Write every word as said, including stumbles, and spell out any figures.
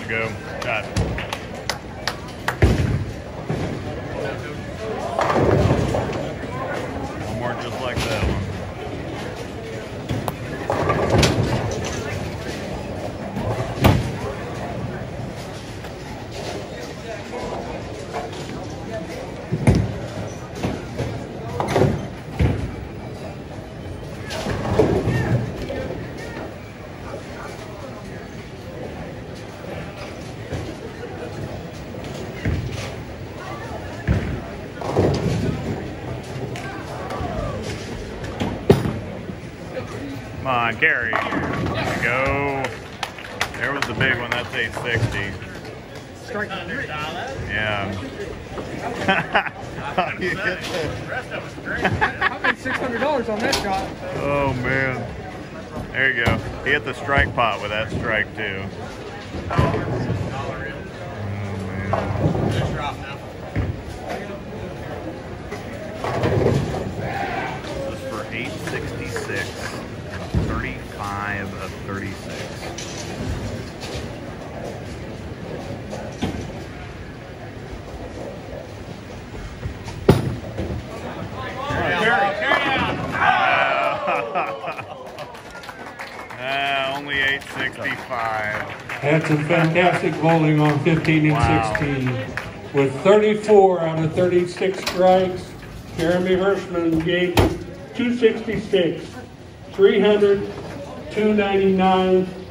to go. Shot. One more just like that one. Come on, carry. There we go. There was the big one. That's eight sixty. Strike hundred. Yeah. I made six hundred dollars on that shot. Oh man. There you go. He hit the strike pot with that strike too. Oh man. This is for eight sixty-six. thirty-five of thirty-six. Uh, only eight sixty-five. Had some fantastic bowling on fifteen and Wow. sixteen. With thirty-four out of thirty-six strikes, Jeremy Hurshman gave two sixty-six, three hundred, two ninety-nine,